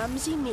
clumsy me.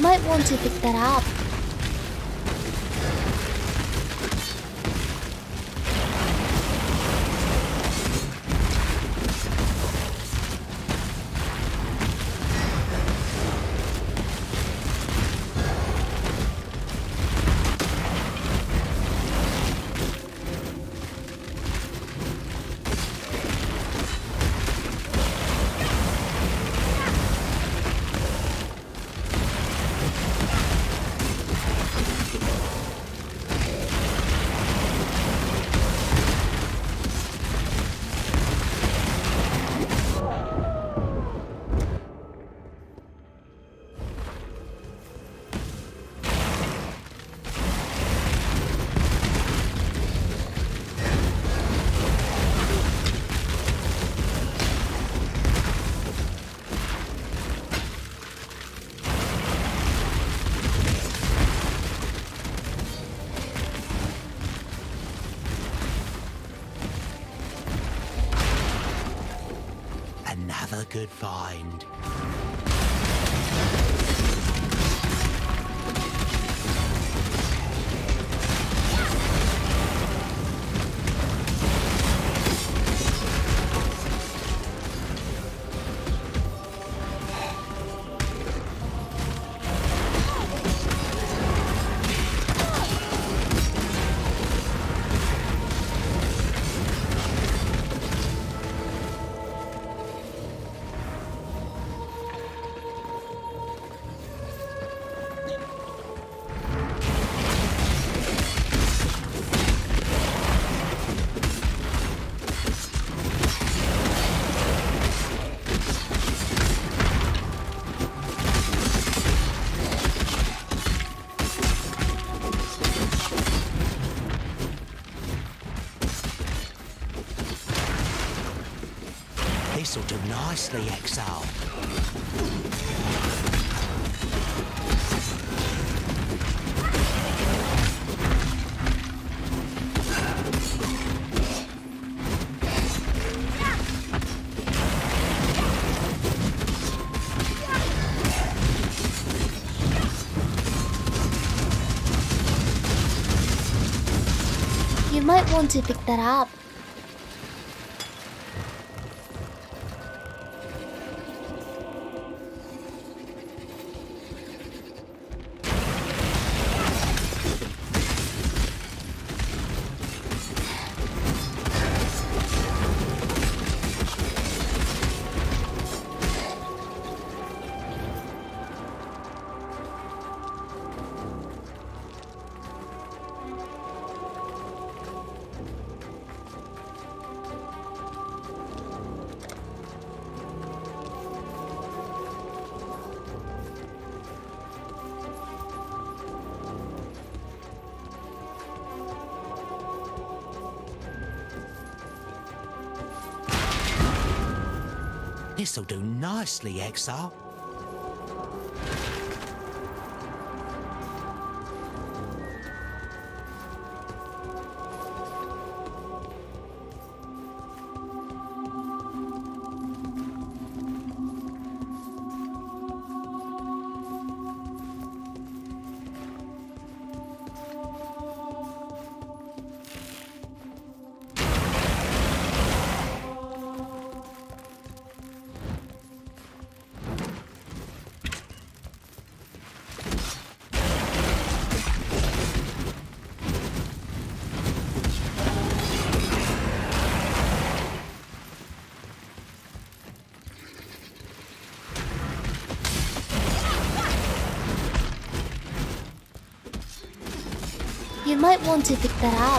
might want to pick that up. Another good find. This'll do nicely, Exile. You might want to pick that up. This'll do nicely, Exile. You might want to pick that up.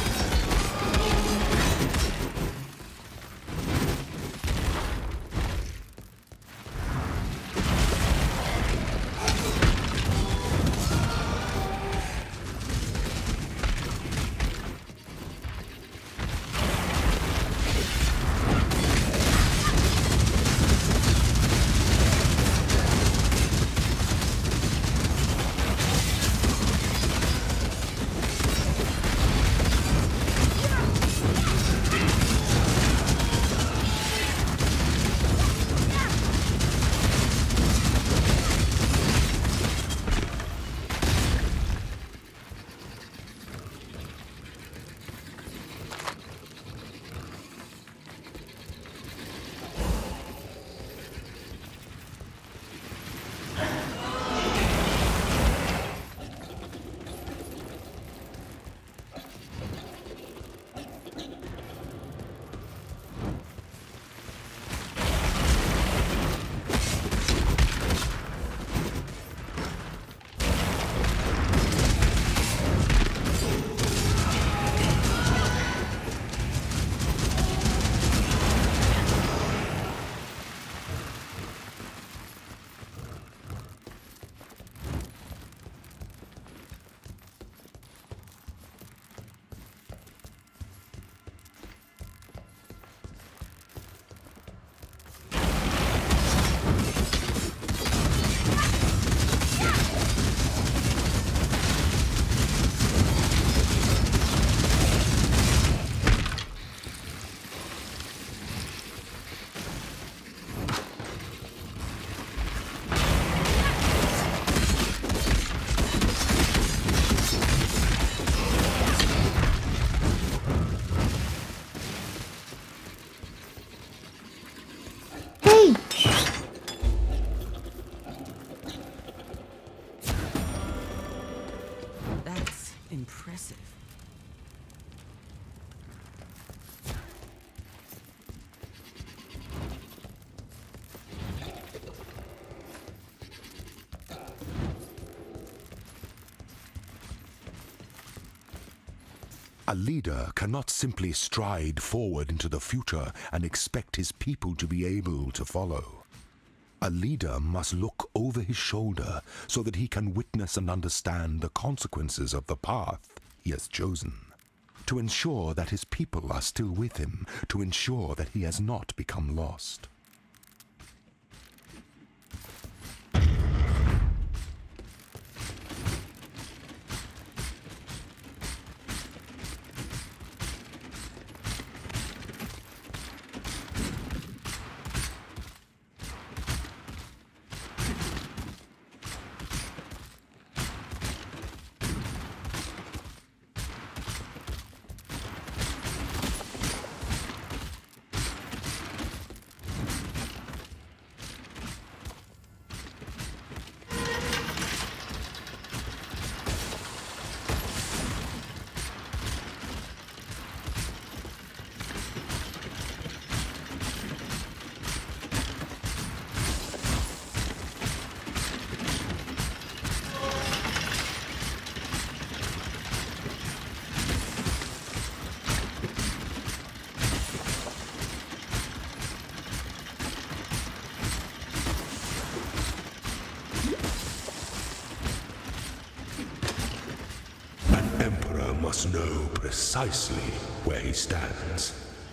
A leader cannot simply stride forward into the future and expect his people to be able to follow. A leader must look over his shoulder so that he can witness and understand the consequences of the path he has chosen, to ensure that his people are still with him, to ensure that he has not become lost. Must know precisely where he stands.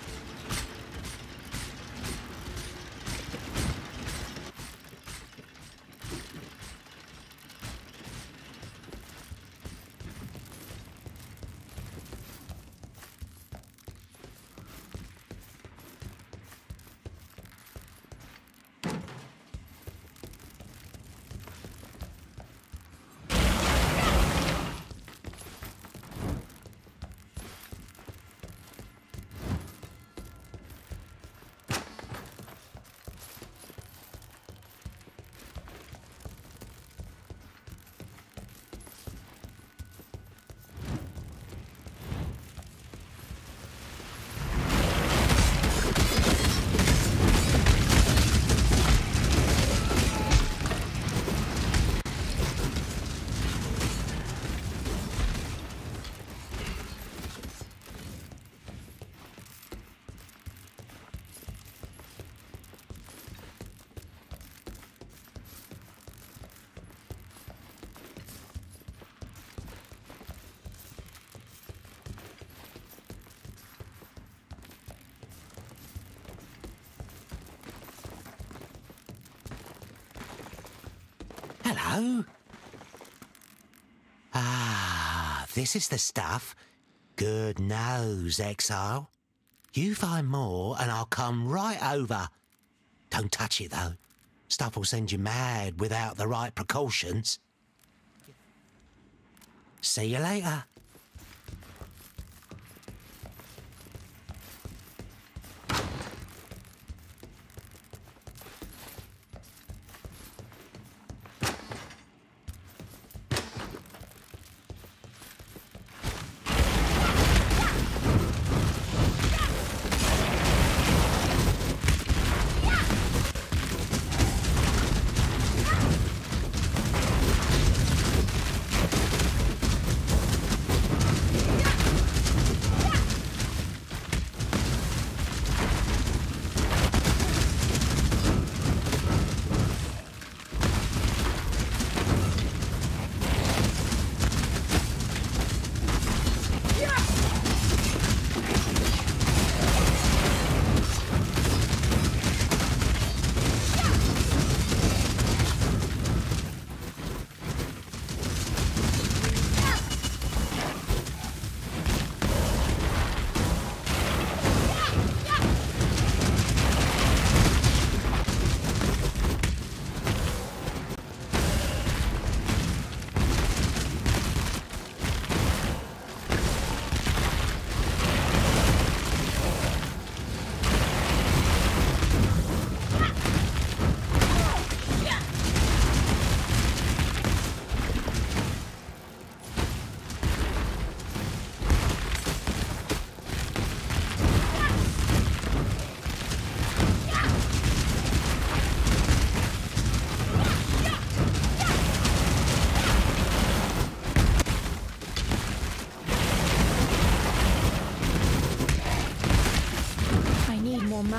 Hello? Ah, this is the stuff. Good nose, Exile. You find more and I'll come right over. Don't touch it, though. Stuff will send you mad without the right precautions. See you later.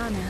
mana.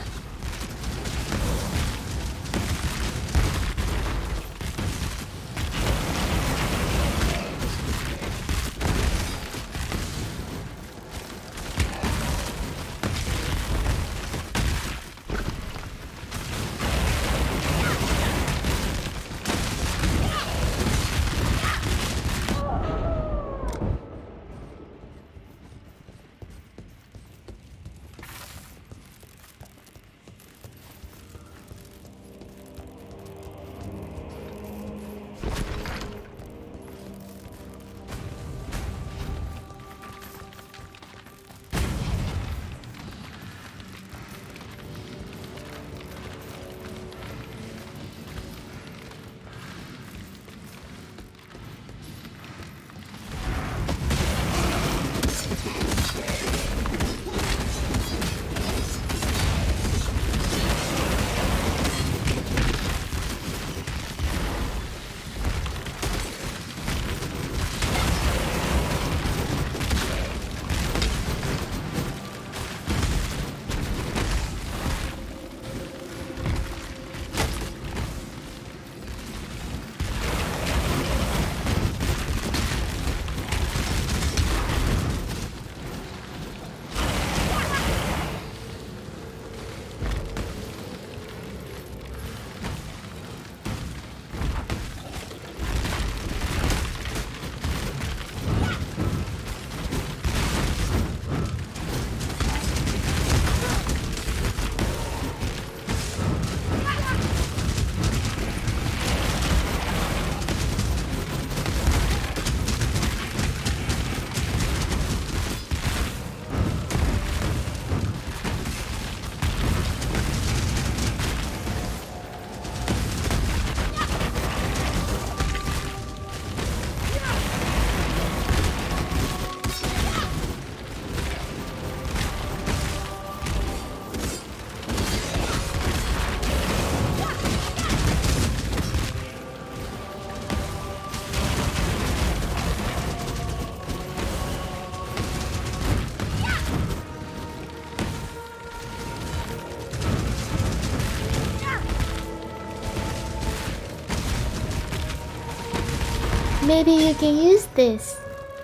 Maybe you can use this.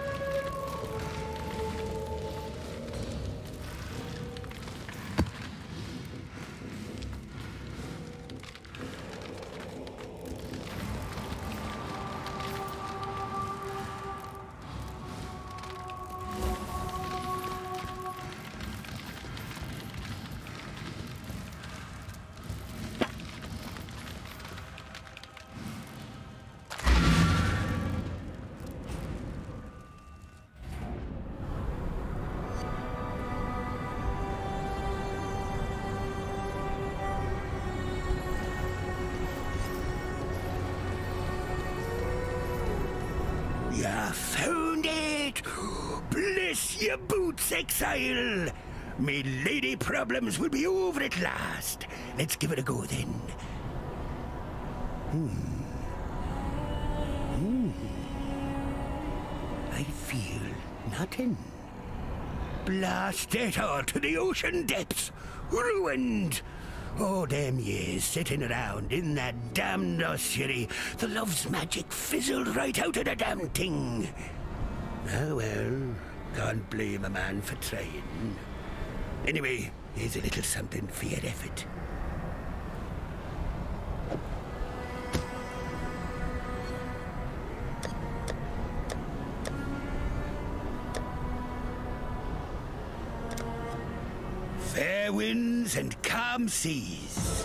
You found it! Bless your boots, Exile! Me lady problems will be over at last. Let's give it a go then. I feel nothing. Blast it all to the ocean depths! Ruined! Oh, them years sitting around in that damned ossuary, the love's magic fizzled right out of the damn thing. Ah well, can't blame a man for trying. Anyway, here's a little something for your effort. Fair winds and calm seas.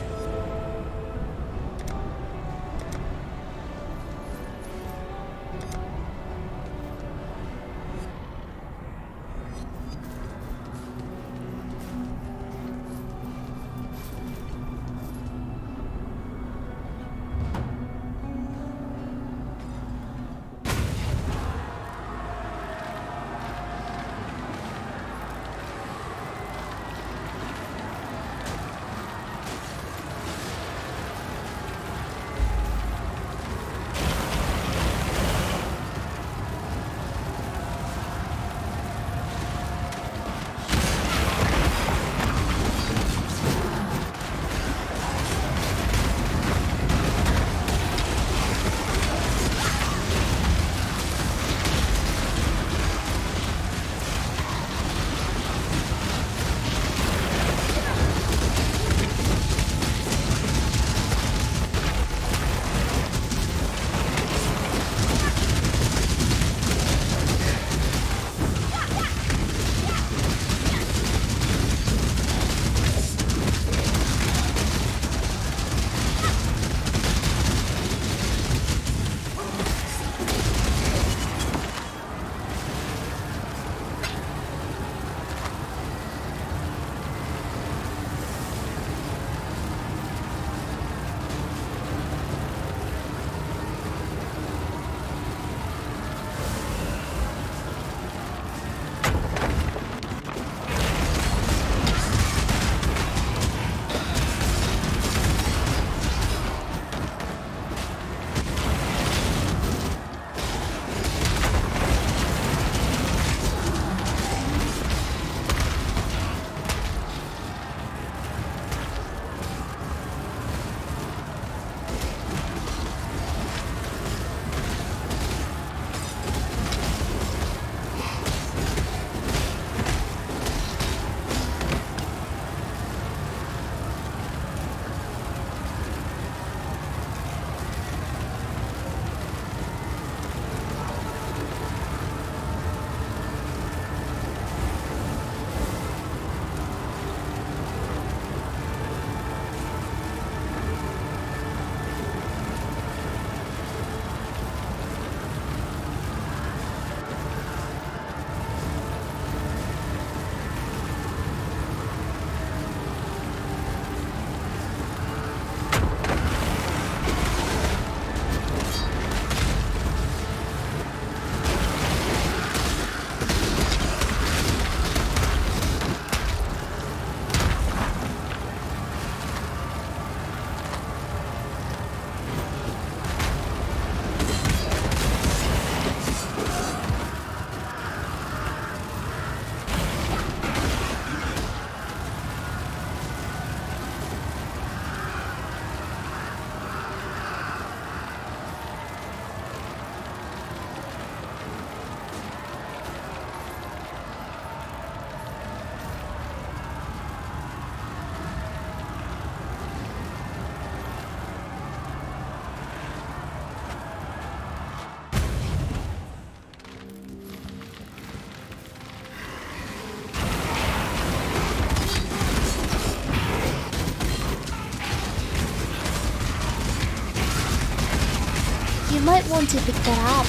You might want to pick that up.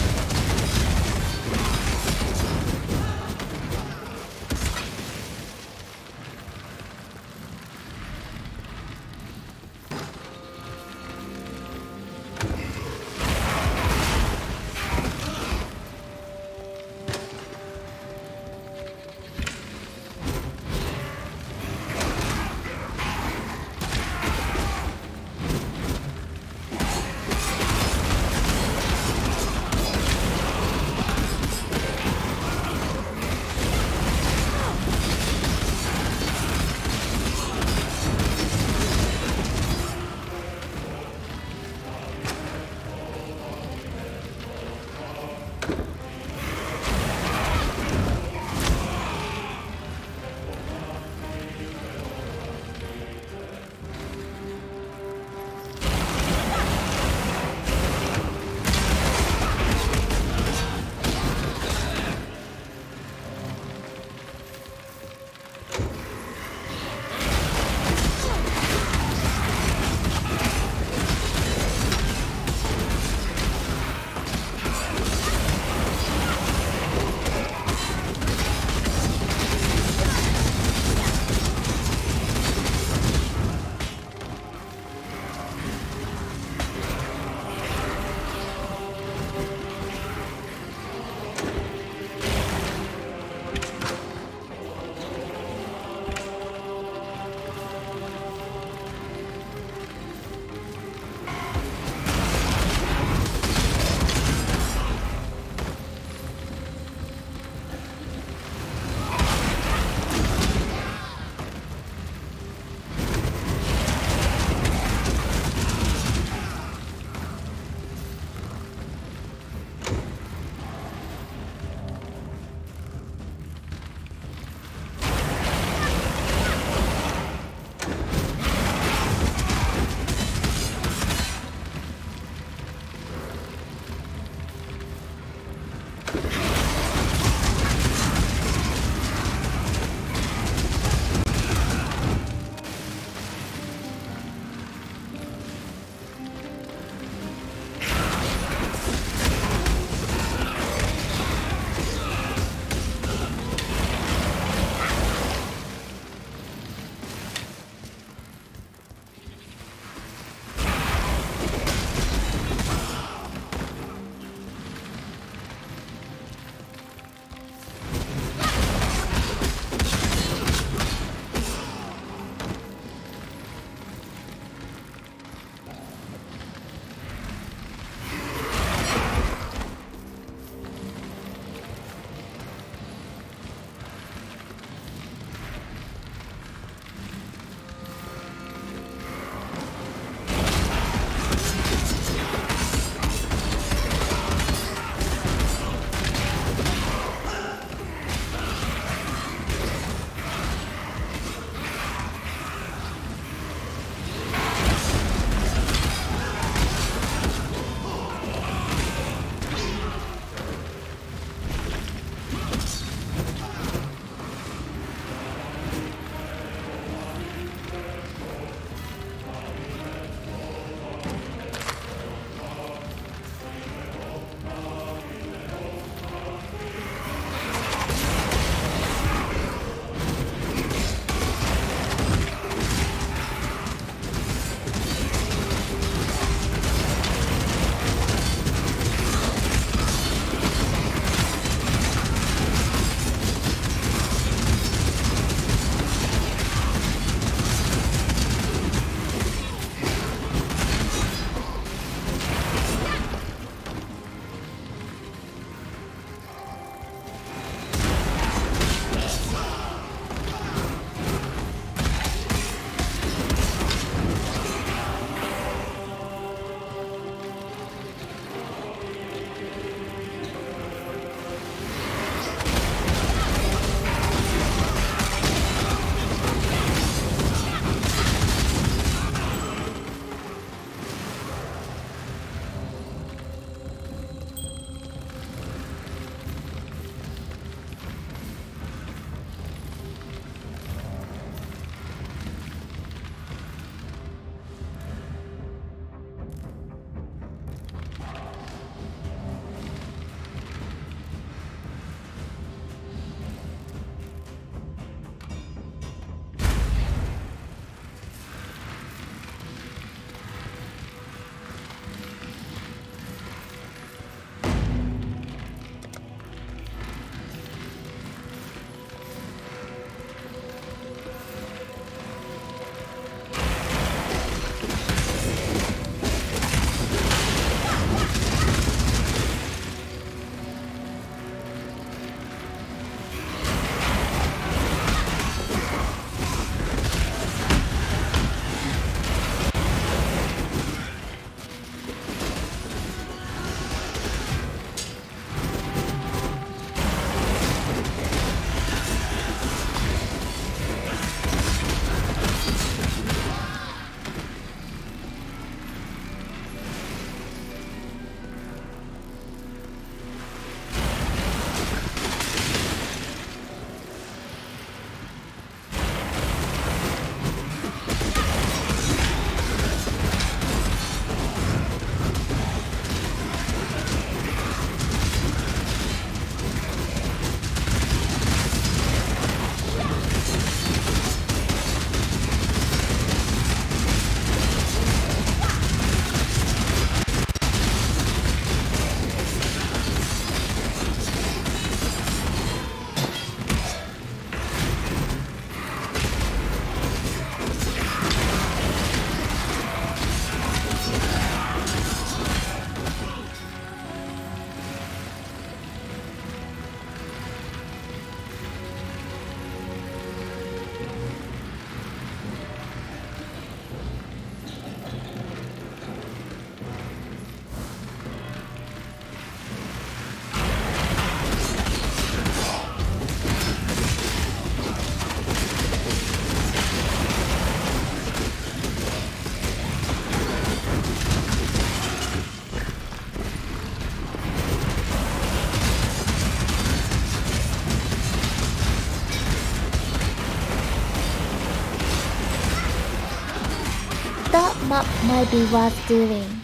map might be worth doing.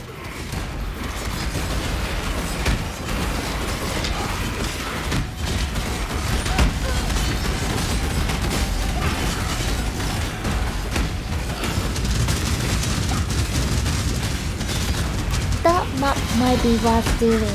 That map might be worth doing.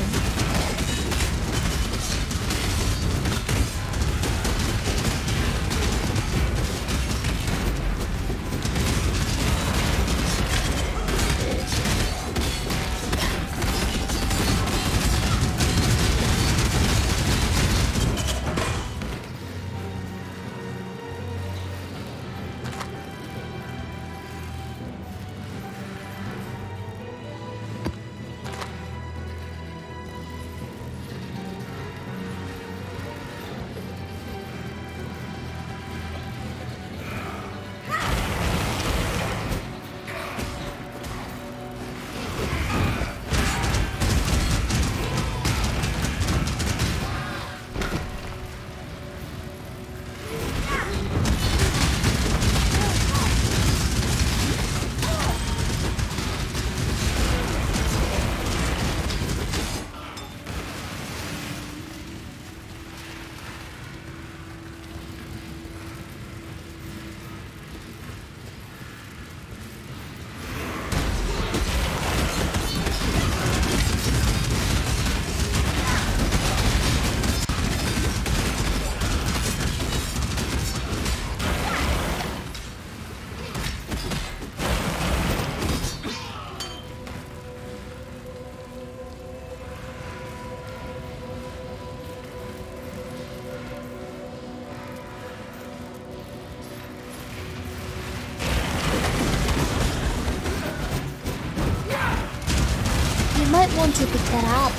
You might want to pick that up.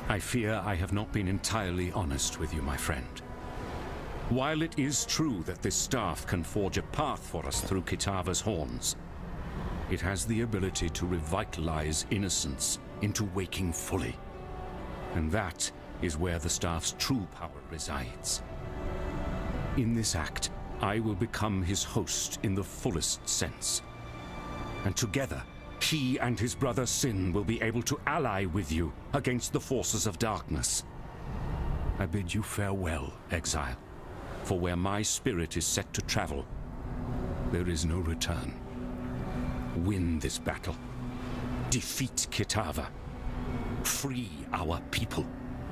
I fear I have not been entirely honest with you, my friend. While it is true that this staff can forge a path for us through Kitava's horns, it has the ability to revitalize Innocence into waking fully. And that is where the staff's true power resides. In this act, I will become his host in the fullest sense. And together, he and his brother Sin will be able to ally with you against the forces of darkness. I bid you farewell, Exile, for where my spirit is set to travel, there is no return. Win this battle. Defeat Kitava. Free our people.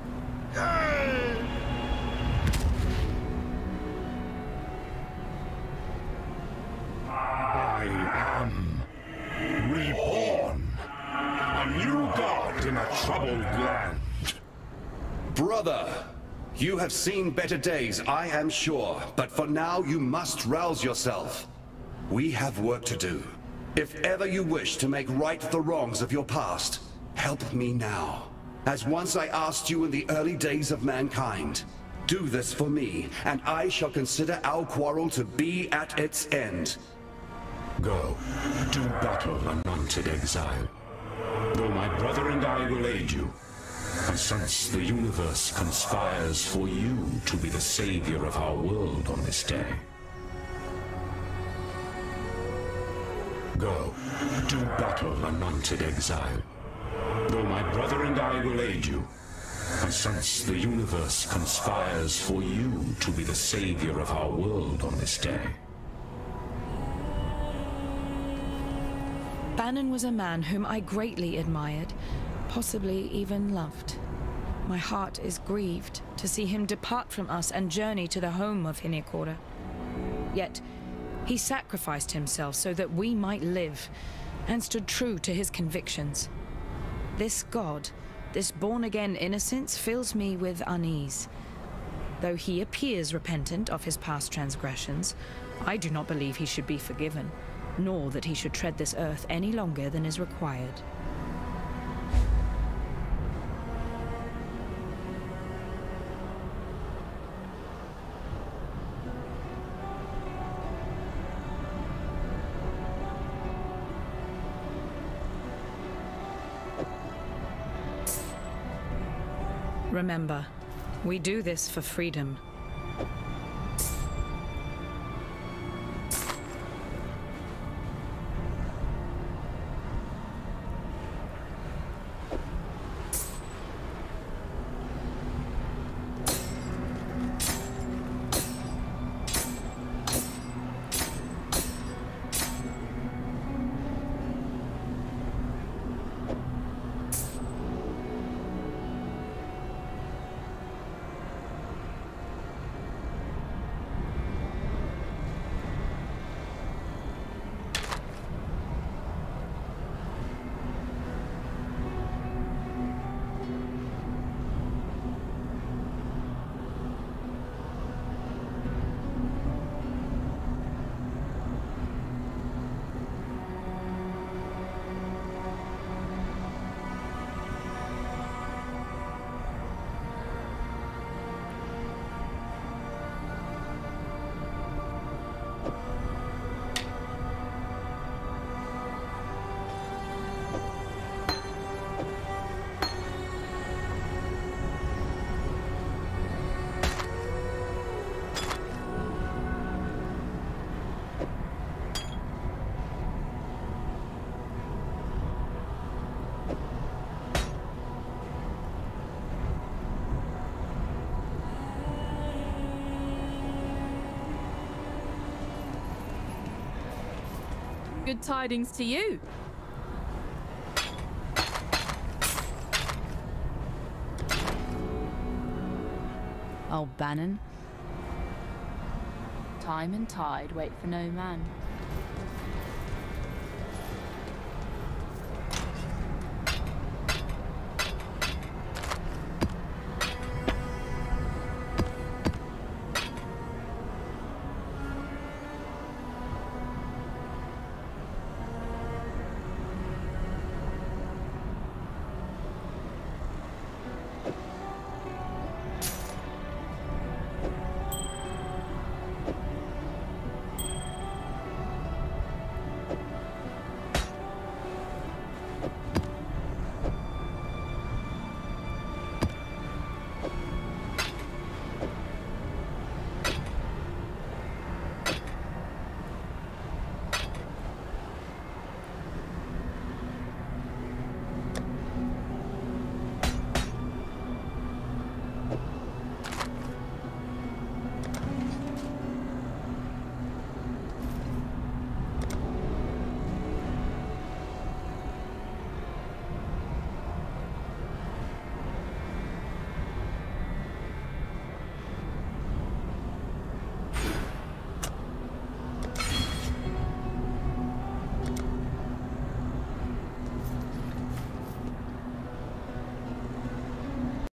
I am reborn, a new god in a troubled land. Brother, you have seen better days, I am sure, but for now you must rouse yourself. We have work to do. If ever you wish to make right the wrongs of your past, help me now. As once I asked you in the early days of mankind. Do this for me, and I shall consider our quarrel to be at its end. Go, do battle, anointed exile. Though my brother and I will aid you, I sense the universe conspires for you to be the savior of our world on this day. Go, do battle, anointed exile. Though my brother and I will aid you, I sense the universe conspires for you to be the savior of our world on this day. Bannon was a man whom I greatly admired, possibly even loved. My heart is grieved to see him depart from us and journey to the home of Hinekora. Yet, he sacrificed himself so that we might live, and stood true to his convictions. This god, this born-again innocence, fills me with unease. Though he appears repentant of his past transgressions, I do not believe he should be forgiven, nor that he should tread this earth any longer than is required. Remember, we do this for freedom. Good tidings to you. Oh, Bannon. Time and tide wait for no man.